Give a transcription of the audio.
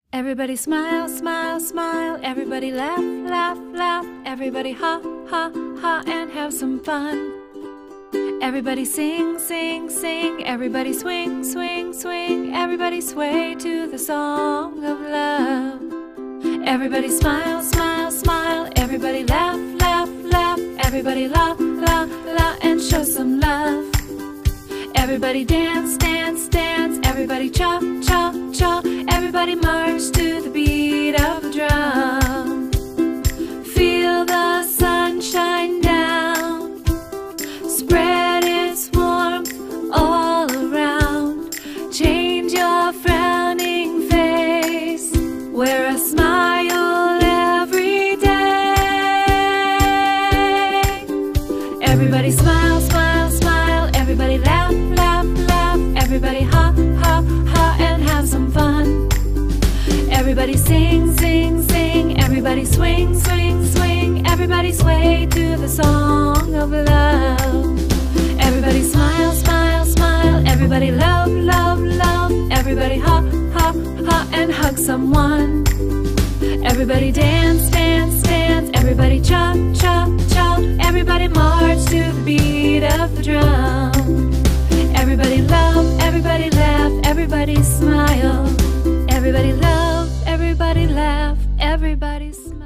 Everybody smile, smile, smile. Everybody laugh, laugh, laugh. Everybody ha, ha, ha, and have some fun. Everybody sing, sing, sing. Everybody swing, swing, swing. Everybody sway to the song of love. Everybody smile, smile, smile. Everybody laugh, laugh, laugh. Everybody la, la, la, and show some love. Everybody dance, dance, dance. Everybody cha, cha, cha. Everybody march to the beat of the drum. Feel the sun shine down, spread its warmth all around. Change your frowning face, wear a smile every day. Everybody smile, smile, smile. Everybody laugh, laugh, laugh. Everybody ha, ha, ha, and have some fun. Everybody sing, sing, sing. Everybody swing, swing, swing. Everybody sway to the song of love. Everybody smile, smile, smile. Everybody love, love, love. Everybody ha, ha, ha, and hug someone. Everybody dance, dance, dance. Everybody cha, cha, cha. Everybody march to the beat of the drum. Everybody love, everybody laugh, everybody smile. Everybody love, everybody laugh, everybody smile.